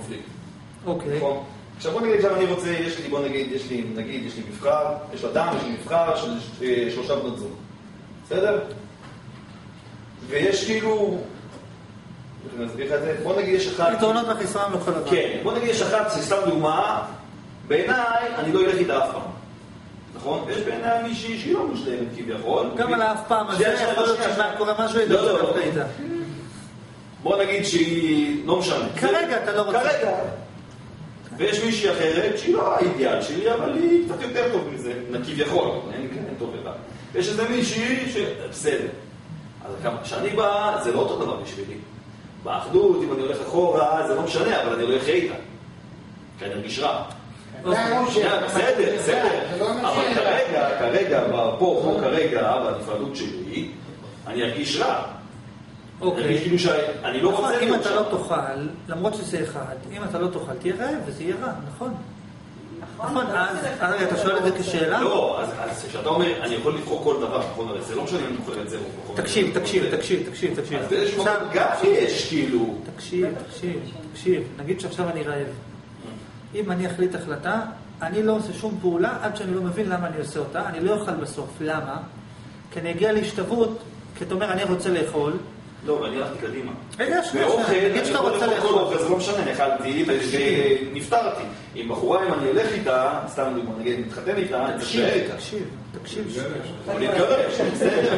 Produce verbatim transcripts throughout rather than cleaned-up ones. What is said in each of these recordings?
קונפליקט. אוקיי. נכון? עכשיו בוא נגיד, עכשיו אני רוצה, יש לי, בוא נגיד, יש לי, נגיד, יש לי מבחר, יש לאדם, יש לי מבחר של שלושה בנות זוג. בסדר? ויש כאילו... אני אסביר לך את זה. בוא נגיד, יש אחד... יתרונות וחיסרון בכל דבר. כן, בוא נגיד, יש אחת, סתם דוגמה, בעיניי, אני לא אלך איתה אף פעם. נכון? ויש בעיניי מישהי שהיא לא מושלמת כביכול. גם על האף פעם הזה, יכול להיות שמה קורה משהו איתה. לא, לא, לא. בוא נגיד שהיא לא משנה. כרגע אתה לא רוצה. כרגע. ויש מישהי אחרת שהיא לא האידיאל שלי, אבל היא קצת יותר טוב מזה, כביכול, אין טוב ורע. ויש איזה מישהי שבסדר. אז כשאני בא, זה לא אותו דבר בשבילי. באחדות, אם אני הולך אחורה, זה לא משנה, אבל אני הולך איתה. כי אני ארגיש רע. בסדר, בסדר. אבל כרגע, כרגע, פה, פה, כרגע, בנפרדות שלי, אני ארגיש רע. אוקיי. כאילו שאני לא רוצה... אם אתה לא תאכל, למרות שזה אחד, אם אתה לא תאכל, תהיה רעב וזה יהיה רע, נכון? נכון, אז אתה שואל את זה כשאלה? לא, אז כשאתה אומר, אני יכול לבחור כל דבר, נכון? הרי זה לא משנה אם אני בוחר את זה או... תקשיב, תקשיב, תקשיב, תקשיב, תקשיב. אז באיזשהו מקום גם יש, כאילו... תקשיב, תקשיב, תקשיב. נגיד שעכשיו אני רעב. אם אני אחליט החלטה, אני לא עושה שום פעולה עד שאני לא מבין למה אני עושה אותה. אני לא אוכל בסוף. למה? כי אני אגיע להשתוות, כי אתה אומר, אני רוצה לאכול. לא, אני הלכתי קדימה. רגע, שנייה, נגיד שאתה רוצה לאכול. זה לא משנה, נאכלתי ונפטרתי. עם בחורה, אם אני הולך איתה, סתם דוגמה, נגיד, מתחתן איתה, תקשיב, תקשיב, תקשיב. אני מתגרש, בסדר.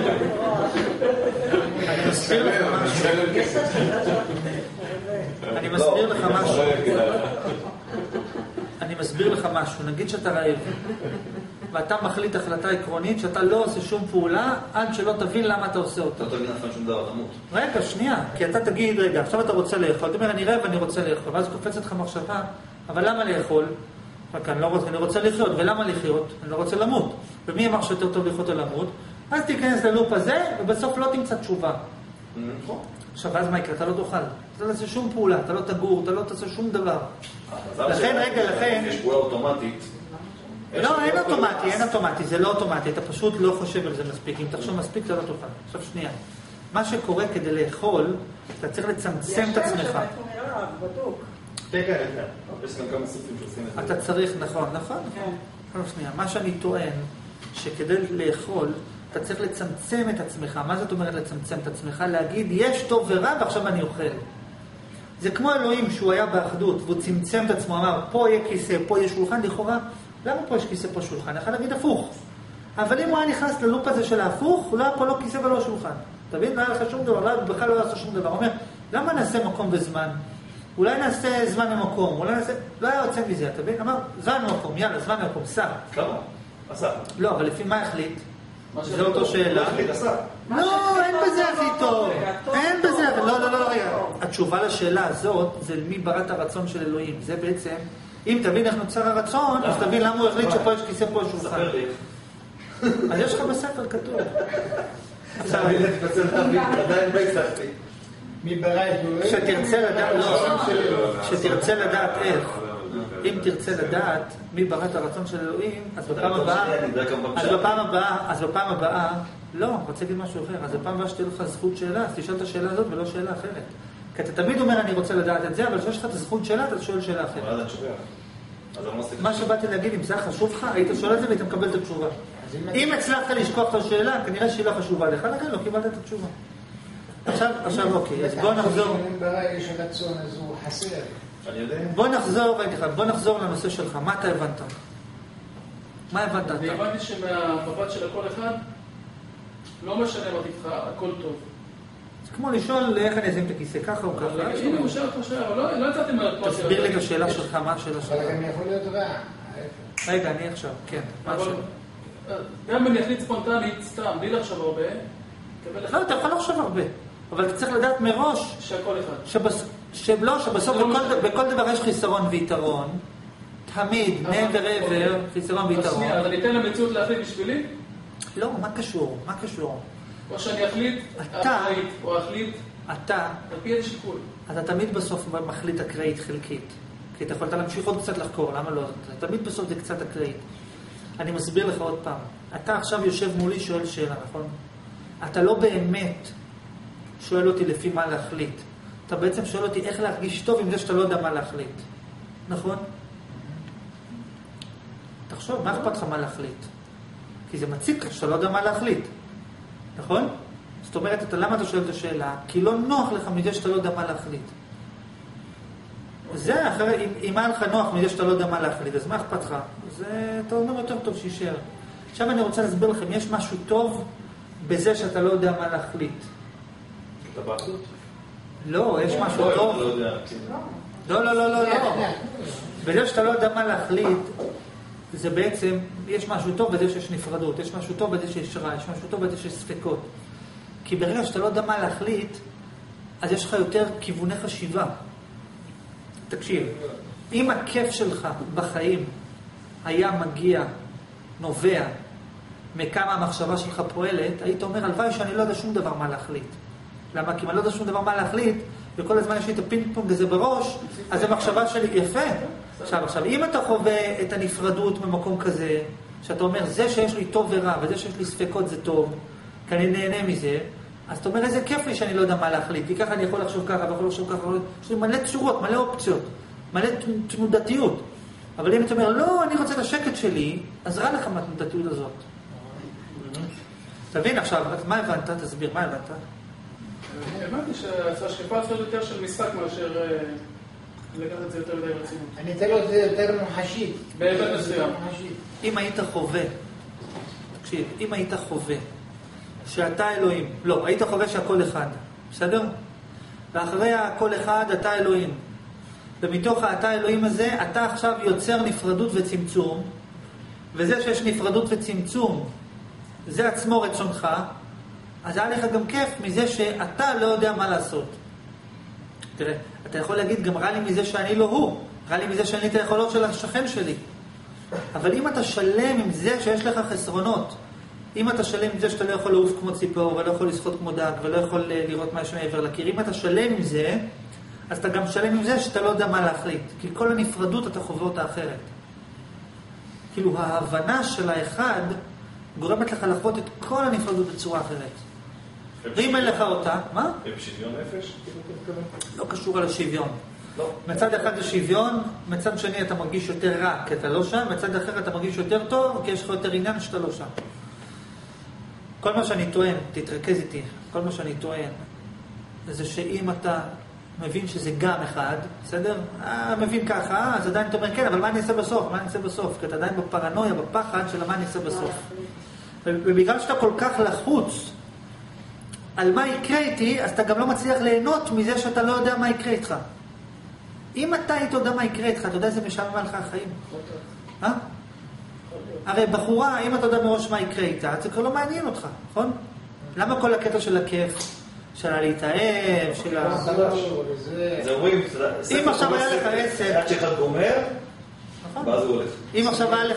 אני מסביר לך משהו. אני מסביר לך משהו. אני מסביר לך משהו. נגיד שאתה רעב, ואתה מחליט החלטה עקרונית שאתה לא עושה שום פעולה עד שלא תבין למה אתה עושה אותה. לא תבין אף פעם שום דבר, תמות. רגע, שנייה, כי אתה תגיד, רגע, עכשיו אתה רוצה לאכול, אתה אומר, אני רעב ואני רוצה לאכול, ואז קופצת לך מחשבה, אבל למה לאכול? רק אני לא רוצה, אני רוצה לחיות, ולמה לחיות? אני לא רוצה למות. ומי אמר שיותר טוב לחיות או למות? אז תיכנס ללופ הזה, ובסוף לא תמצא תשובה. עכשיו, אז מה יקרה? אתה לא תאכל. אתה לא תעשה שום פעולה, אתה לא תגור, אתה לא תעשה שום דבר. לכן, רגע, לכן... יש פעולה אוטומטית. לא, אין אוטומטי, אין אוטומטי, זה לא אוטומטי, אתה פשוט לא חושב על זה מספיק. אם תחשוב מספיק, אתה לא תאכל. עכשיו, שנייה. מה שקורה כדי לאכול, אתה צריך לצמצם את עצמך. כן, כן, כן. יש גם כמה סופים שעושים את זה. אתה צריך, נכון, נכון, נכון. עכשיו, שנייה. מה שאני טוען, שכדי לאכול, אתה צריך לצמצם את עצמך. מה זאת אומרת לצמצם את עצמך? להגיד, יש טוב ורע, ועכשיו אני אוכל. זה כמו אלוהים שהוא היה באחדות, והוא צמצם את עצמו, אמר, פה יהיה כיסא, פה יהיה שולחן, לכאורה, למה פה יש כיסא, פה שולחן? אני יכול להגיד הפוך. אבל אם הוא היה נכנס ללופ הזה של ההפוך, הוא לא היה פה לא כיסא ולא שולחן. אתה מבין? לא היה לך שום דבר, לא, בכלל לא היה שום דבר. הוא אומר, למה נעשה מקום וזמן? אולי נעשה זמן ומקום, אולי נעשה... לא היה יוצא מזה, אתה מבין? אמר, זמן ומקום, יאללה, זמן ומקום, סע. כמה? עשה. לא, אבל לפי מה החליט? זה אותו שאלה. לא, אין בזה הכי טוב. אין בזה, אבל לא, לא, לא, רגע. התשובה לשאלה הזאת זה מי ברא את הרצון של אלוהים. זה בעצם, אם תבין איך נוצר הרצון, אז תבין למה הוא החליט שפה יש כיסא, פה יש שולחן. אז יש לך בספר כתוב. עכשיו, אני מתפצל להבין, עדיין לא הצלחתי. מי ברא את אלוהים? שתרצה לדעת, לא, שתרצה לדעת איך. אם תרצה לדעת מי ברא את הרצון של אלוהים, אז בפעם הבאה, אז בפעם הבאה, אז בפעם הבאה, לא, רוצה להגיד משהו אחר, אז בפעם הבאה שתהיה לך זכות שאלה, אז תשאל את השאלה הזאת ולא שאלה אחרת. כי אתה תמיד אומר, אני רוצה לדעת את זה, אבל כשיש לך את הזכות שאלה, אתה שואל שאלה אחרת. מה שבאתי להגיד, אם זה חשוב לך, היית שואל את זה והיית מקבל את התשובה. אם הצלחת לשכוח את השאלה, כנראה שהיא לא חשובה לך, לכן לא קיבלת את התשובה. עכשיו, עכשיו, אוקיי, אז בוא נחזור. יש רצון, אז הוא חסר. בוא נחזור, בוא נחזור לנושא שלך. מה אתה הבנת? מה הבנת אתה? אני הבנתי שמהמבט של הכל אחד, לא משנה מה תבחר, הכל טוב. זה כמו לשאול איך אני אשים את הכיסא, ככה או ככה. הנה, הוא שאל אותך שאלה, אבל לא יצאתי מהפרט שלך. תסביר לי את השאלה שלך, מה השאלה שלך? אבל גם יכול להיות רע. רגע, אני עכשיו, כן. גם אם אני אחליט ספונטנית, סתם, בלי לחשוב הרבה, לא, אתה יכול לחשוב הרבה, אבל אתה צריך לדעת מראש שהכל אחד. שלא, שבסוף בכל דבר יש חיסרון ויתרון, תמיד, מעבר עבר, חיסרון ויתרון. שנייה, אז אני אתן למציאות להחליט בשבילי? לא, מה קשור? מה קשור? או שאני אחליט אקראית, או אחליט... אתה... על פי איזה שיקול. אתה תמיד בסוף מחליט אקראית חלקית. כי אתה יכולת להמשיך עוד קצת לחקור, למה לא? תמיד בסוף זה קצת אקראית. אני מסביר לך עוד פעם. אתה עכשיו יושב מולי, שואל שאלה, נכון? אתה לא באמת שואל אותי לפי מה להחליט. אתה בעצם שואל אותי איך להרגיש טוב עם זה שאתה לא יודע מה להחליט. נכון? תחשוב, מה אכפת לך מה להחליט? כי זה מציק לך שאתה לא יודע מה להחליט. נכון? זאת אומרת, אתה, למה אתה שואל את השאלה? כי לא נוח לך מזה שאתה לא יודע מה להחליט. זה אחרי, אם, אם היה לך נוח מזה שאתה לא יודע מה להחליט, אז מה אכפת לך? זה, אתה אומר יותר טוב שישאר. עכשיו אני רוצה להסביר לכם, יש משהו טוב בזה שאתה לא יודע מה להחליט. אתה באחדות? לא, יש משהו טוב. לא, לא, לא, לא, לא. בזה שאתה לא יודע מה להחליט, זה בעצם, יש משהו טוב בזה שיש נפרדות, יש משהו טוב בזה שיש רע, יש משהו טוב בזה שיש ספקות. כי ברגע שאתה לא יודע מה להחליט, אז יש לך יותר כיווני חשיבה. תקשיב, אם הכיף שלך בחיים היה מגיע, נובע, מכמה המחשבה שלך פועלת, היית אומר, הלוואי שאני לא יודע שום דבר מה להחליט. למה? כי אם אני לא יודע שום דבר מה להחליט, וכל הזמן יש לי את הפינג פונג הזה בראש, אז המחשבה שלי יפה. עכשיו, עכשיו, אם אתה חווה את הנפרדות ממקום כזה, שאתה אומר, זה שיש לי טוב ורע, וזה שיש לי ספקות זה טוב, כי אני נהנה מזה, אז אתה אומר, איזה כיף לי שאני לא יודע מה להחליט, כי ככה אני יכול לחשוב ככה, ויכול לחשוב ככה, יש לי מלא צורות, מלא אופציות, מלא תנודתיות. אבל אם אתה אומר, לא, אני רוצה את השקט שלי, אז רע לך מהתנודתיות הזאת. תבין עכשיו, מה הבנת? תסביר, מה הבנת? הבנתי שהשקפה צריכה יותר של משחק מאשר לקחת את זה יותר מדי רצינות. אני אתן לו את זה יותר מוחשית. בהיבט מסוים. אם היית חווה, תקשיב, אם היית חווה שאתה אלוהים, לא, היית חווה שהכל אחד, בסדר? ואחרי הכל אחד אתה אלוהים. ומתוך האתה אלוהים הזה, אתה עכשיו יוצר נפרדות וצמצום, וזה שיש נפרדות וצמצום, זה עצמו רצונך, אז היה לך גם כיף מזה שאתה לא יודע מה לעשות. תראה, אתה יכול להגיד גם רע לי מזה שאני לא הוא, רע לי מזה שאני את היכולות של השכן שלי. אבל אם אתה שלם עם זה שיש לך חסרונות, אם אתה שלם עם זה שאתה לא יכול לעוף כמו ציפור, ולא יכול לשחות כמו דג, ולא יכול לראות מה יש מעבר לקיר, אם אתה שלם עם זה, אז אתה גם שלם עם זה שאתה לא יודע מה להחליט. כי כל הנפרדות אתה חווה אותה אחרת. כאילו ההבנה של האחד גורמת לך לחוות את כל הנפרדות בצורה אחרת. ואם אין לך אותה, מה? בשוויון נפש? לא קשור על השוויון. מצד אחד זה שוויון, מצד שני אתה מרגיש יותר רע כי אתה לא שם, מצד אחר אתה מרגיש יותר טוב כי יש לך יותר עניין שאתה לא שם. כל מה שאני טוען, תתרכז איתי, כל מה שאני טוען, זה שאם אתה מבין שזה גם אחד, בסדר? אה, מבין ככה, אז עדיין אתה אומר, כן, אבל מה אני אעשה בסוף? מה אני אעשה בסוף? כי אתה עדיין בפרנויה, בפחד של מה אני אעשה בסוף. ובגלל שאתה כל כך לחוץ על מה יקרה איתי, אז אתה גם לא מצליח ליהנות מזה שאתה לא יודע מה יקרה איתך. אם אתה היית יודע מה יקרה איתך, אתה יודע איזה משעמם עליך החיים? אה? הרי בחורה, אם אתה יודע מראש מה יקרה איתה, זה כבר לא מעניין אותך, נכון? למה כל הקטע של הכיף? של להתאהב, של ה... זה אומרים, אם עכשיו היה לך עסק... עד שאחד גומר, ואז הוא הולך. אם עכשיו היה לך...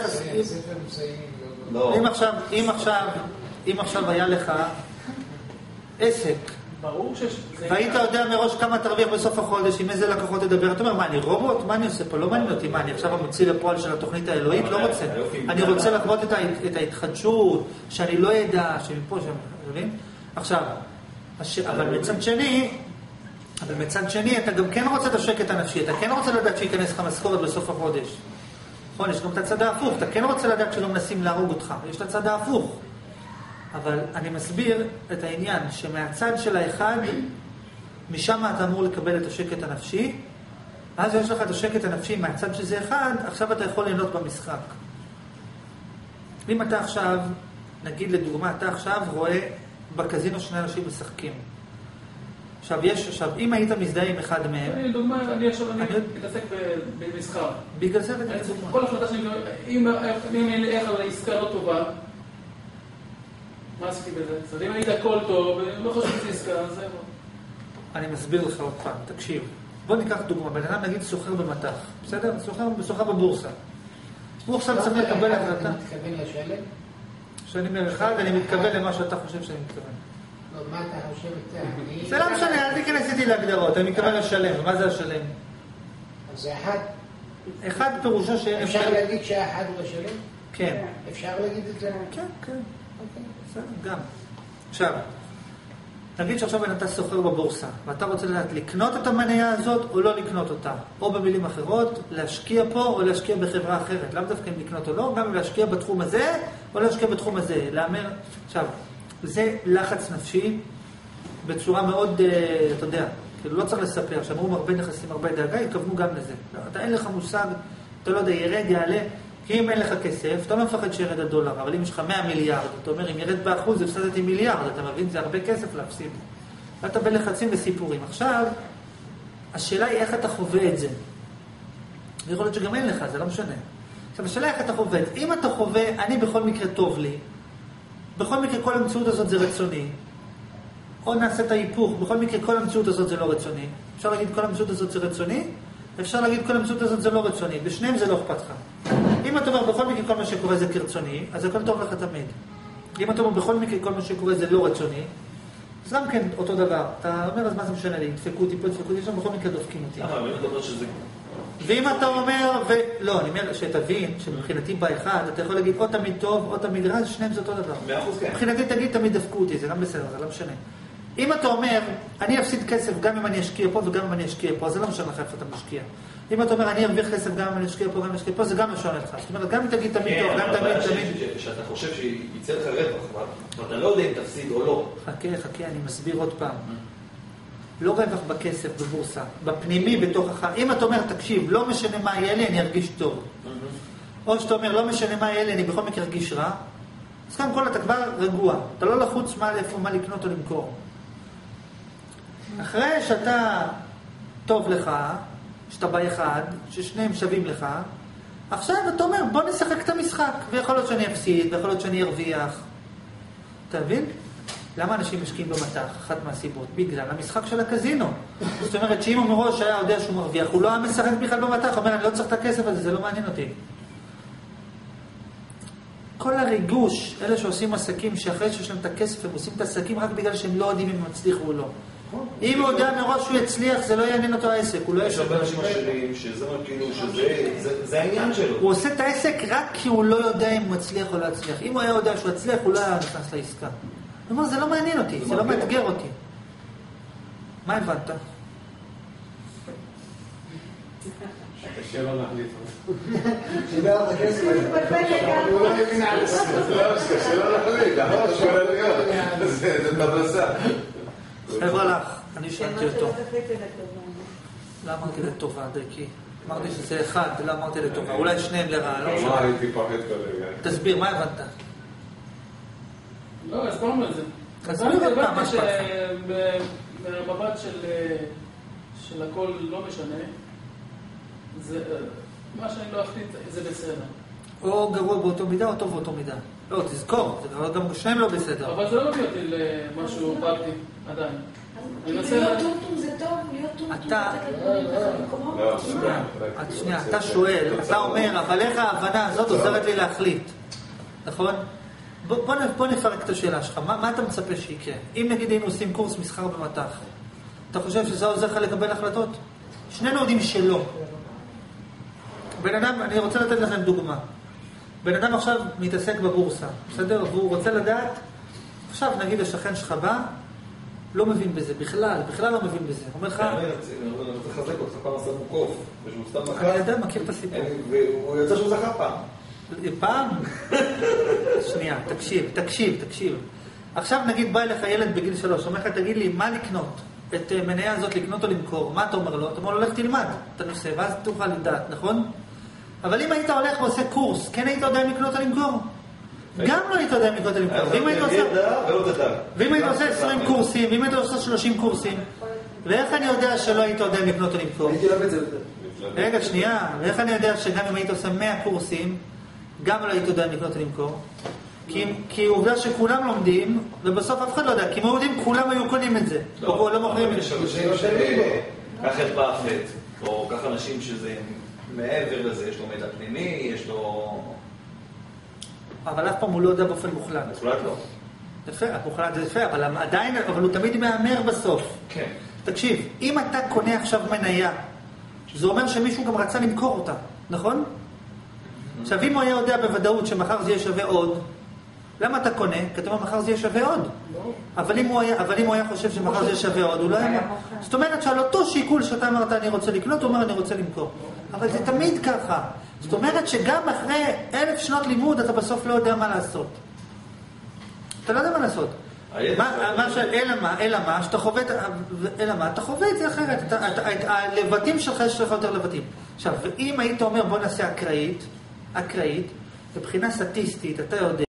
אם עכשיו, אם עכשיו, אם עכשיו היה לך עסק, ברור שיש... והיית יודע מראש כמה תרוויח בסוף החודש, עם איזה לקוחות תדבר, אתה אומר, מה, אני רובוט? מה אני עושה פה? לא מעניין אותי, מה, אני עכשיו המוציא לפועל של התוכנית האלוהית? לא רוצה. אני רוצה לחוות את ההתחדשות, שאני לא ידע, שמפה שם, מבין? עכשיו, אבל מצד שני, אבל מצד שני, אתה גם כן רוצה את השקט הנפשי, אתה כן רוצה לדעת שיכנס לך משכורת בסוף החודש. נכון, יש גם את הצד ההפוך, אתה כן רוצה לדעת שלא מנסים להרוג אותך, יש את הצד ההפוך. אבל אני מסביר את העניין שמהצד של האחד, משם אתה אמור לקבל את השקט הנפשי, אז יש לך את השקט הנפשי מהצד שזה אחד, עכשיו אתה יכול ליהנות במשחק. אם אתה עכשיו, נגיד לדוגמה, אתה עכשיו רואה בקזינו שני אנשים משחקים. עכשיו, יש, עכשיו, אם היית מזדהה עם אחד מהם... אני, דוגמה, אני עכשיו, אני מתעסק במסחר. בגלל זה ותעצו מה. כל החלטה שאני... אם אין לי איך על העסקה לא טובה, מה עשיתי בזה? זאת אומרת, אם היית הכל טוב, לא חושב שזה עסקה, אז זה... אני מסביר לך עוד פעם, תקשיב. בוא ניקח דוגמה, בן אדם נגיד סוחר במטח, בסדר? סוחר, סוחר בבורסה. הוא עכשיו צריך לקבל החלטה. אתה מתכוון לשלם? כשאני אומר אחד, אני מתכוון למה שאתה חושב שאני מתכוון. לא, מה אתה חושב את זה? זה לא משנה, אל תיכנס איתי להגדרות, אני מתכוון לשלם. מה זה השלם? אז זה אחד. אחד פירושו שאין... אפשר להגיד שהאחד הוא לשלם? כן. אפשר להגיד את זה? כן, כן. בסדר, גם. עכשיו, נגיד שעכשיו אתה סוחר בבורסה, ואתה רוצה לדעת לקנות את המניה הזאת או לא לקנות אותה. או במילים אחרות, להשקיע פה או להשקיע בחברה אחרת. למה דווקא אם לקנות או לא, גם להשקיע בתחום הזה או להשקיע בתחום הזה. לאמר, עכשיו, זה לחץ נפשי בצורה מאוד, אתה יודע, כאילו לא צריך לספר, שאמרו הרבה נכסים, הרבה דאגה, התכוונו גם לזה. אתה אין לך מושג, אתה לא יודע, ירד, יעלה, כי אם אין לך כסף, אתה לא מפחד שירד הדולר, אבל אם יש לך מאה מיליארד, אתה אומר, אם ירד באחוז, הפסדתי מיליארד, אתה מבין, זה הרבה כסף להפסיד. ואתה בלחצים וסיפורים. עכשיו, השאלה היא איך אתה חווה את זה. ויכול להיות שגם אין לך, זה לא משנה. עכשיו, השאלה היא איך אתה חווה את זה. אם אתה חווה, אני בכל מקרה טוב לי, בכל מקרה כל המציאות הזאת זה רצוני, או נעשה את ההיפוך, בכל מקרה כל המציאות הזאת זה לא רצוני. אפשר להגיד כל המציאות הזאת זה רצוני, אפשר להגיד כל המציאות הזאת זה לא רצוני. בשניהם זה לא אכפת לך. אם אתה אומר בכל מקרה כל מה שקורה זה כרצוני, אז הכל טוב לך תמיד. אם אתה אומר בכל מקרה כל מה שקורה זה לא רצוני, אז גם כן אותו דבר. אתה אומר, אז מה זה משנה לי? דפקו אותי פה, דפקו אותי שם, בכל מקרה דופקים אותי. אבל אם אתה אומר שזה... ואם אתה אומר, ו... לא, אני אומר שתבין שמבחינתי באחד, אתה יכול להגיד או תמיד טוב או תמיד רע, שניהם זה אותו דבר. מאה אחוז כן. מבחינתי תגיד תמיד דפקו אותי, זה גם בסדר, זה לא משנה. אם אתה אומר, אני אפסיד כסף גם אם אני אשקיע פה וגם אם אני אשקיע פה, זה לא משנה לך איפה אתה משקיע. אם אתה אומר, אני ארוויח כסף גם אם אני אשקיע פה וגם אם אני אשקיע פה, זה גם משנה לך. זאת אומרת, גם אם תגיד תמיד טוב, גם תמיד תמיד... שאתה חושב שיצא לך רווח, ואתה לא יודע אם תפסיד או לא. חכה, חכה, אני מסביר עוד פעם. לא רווח בכסף, בבורסה, בפנימי, בתוכך. אם אתה אומר, תקשיב, לא משנה מה יהיה לי, אני ארגיש טוב. או שאתה אומר, לא משנה מה יהיה לי, אני בכל מקרה ארגיש רע. אז כאן כל אתה כבר רגוע. אתה לא לחוץ מה לאיפה, מה לקנות או למכור. אחרי שאתה טוב לך, שאתה באחד, ששניהם שווים לך, עכשיו אתה אומר, בוא נשחק את המשחק. ויכול להיות שאני אפסיד, ויכול להיות שאני ארוויח. אתה מבין? למה אנשים משקיעים במטח? אחת מהסיבות. בגלל המשחק של הקזינו. זאת אומרת שאם הוא מראש היה יודע שהוא מרוויח, הוא לא היה משחק בכלל במטח. הוא אומר, אני לא צריך את הכסף הזה, זה לא מעניין אותי. כל הריגוש, אלה שעושים עסקים, שאחרי שיש להם את הכסף, הם עושים את העסקים רק בגלל שהם לא יודעים אם הם מצליחו או לא. אם הוא יודע מראש שהוא יצליח, זה לא יעניין אותו העסק. יש הרבה אנשים עשירים שזה כאילו, שזה העניין שלו. הוא עושה את העסק רק כי הוא לא יודע אם הוא מצליח או לא יצליח. אם הוא היה יודע שהוא יצליח, הוא לא היה נכנס לעסקה. הוא אומר, זה לא מעניין אותי, זה לא מאתגר אותי. מה הבנת? קשה לא להחליט. שידע את הכסף. הוא לא מבין על הסוף. זה לא קשה לא להחליט. אחר שואל להיות. זה תבלסה. חבר'ה לך, אני שאלתי אותו. לא אמרתי לטובה, דקי. אמרתי שזה אחד, לא אמרתי לטובה. אולי שניהם לרעה, לא מה הייתי פחד כרגע? תסביר, מה הבנת? לא, אז פעם על זה. תסביר עוד פעם, מה אכפת במבט של הכל לא משנה, מה שאני לא אחליט זה בסדר. או גרוע באותו מידה או טוב באותו מידה. לא, תזכור, גם שניהם לא בסדר. אבל זה לא מביא אותי למשהו פרקטי, עדיין. להיות טומטום זה טוב, להיות טומטום אתה... לא, שנייה, אתה שואל, אתה אומר, אבל איך ההבנה הזאת עוזרת לי להחליט? נכון? בוא נפרק את השאלה שלך, מה אתה מצפה שיקרה? אם נגיד היינו עושים קורס מסחר במטח, אתה חושב שזה עוזר לך לקבל החלטות? שנינו יודעים שלא. בן אדם, אני רוצה לתת לכם דוגמה. בן אדם עכשיו מתעסק בבורסה, בסדר? והוא רוצה לדעת, עכשיו נגיד השכן שלך בא, לא מבין בזה, בכלל, בכלל לא מבין בזה. אומר לך... אני רוצה לחזק אותך, פעם עשה מוקוף, ושהוא סתם מחר. אני יודע, מכיר את הסיפור. והוא יצא שהוא זכה פעם. פעם? שנייה, תקשיב, תקשיב, תקשיב. עכשיו נגיד בא אליך ילד בגיל שלוש, אומר לך, תגיד לי, מה לקנות? את מניה הזאת לקנות או למכור? מה אתה אומר לו? אתה אומר לו, לך תלמד את הנושא, ואז תוכל לדעת, נכון? אבל אם היית הולך ועושה קורס, כן היית יודע אם לקנות או למכור? גם לא היית יודע אם לקנות או למכור. ואם היית עושה עשרים קורסים, ואם היית עושה שלושים קורסים, ואיך אני יודע שלא היית יודע אם לקנות או למכור? רגע, שנייה, ואיך אני יודע שגם אם היית עושה מאה קורסים, גם לא היית יודע אם לקנות או למכור? כי עובדה שכולם לומדים, ובסוף אף אחד לא יודע, כי אם יודעים, כולם היו קונים את זה. או לא מוכרים את זה. קח את באפט, או קח אנשים שזה מעבר לזה, יש לו מידע פנימי, יש לו... אבל אף פעם הוא לא יודע באופן מוחלט. מוחלט לא. יפה, מוחלט זה יפה, אבל עדיין, אבל הוא תמיד מאמר בסוף. כן. תקשיב, אם אתה קונה עכשיו מניה, זה אומר שמישהו גם רצה למכור אותה, נכון? עכשיו, אם הוא היה יודע בוודאות שמחר זה יהיה שווה עוד, למה אתה קונה? כי אתה אומר, מחר זה יהיה שווה עוד. אבל אם הוא היה, אבל אם הוא היה חושב שמחר זה יהיה שווה עוד, הוא לא היה... זאת אומרת שעל אותו שיקול שאתה אמרת, אני רוצה לקנות, הוא אומר, אני רוצה למכור. אבל זה תמיד ככה. זאת אומרת שגם אחרי אלף שנות לימוד, אתה בסוף לא יודע מה לעשות. אתה לא יודע מה לעשות. אלא מה, אלא מה, שאתה חווה, אלא מה, אתה חווה את זה אחרת. הלבטים שלך יש לך יותר לבטים. עכשיו, אם היית אומר, בוא נעשה אקראית, אקראית, מבחינה סטטיסטית, אתה יודע,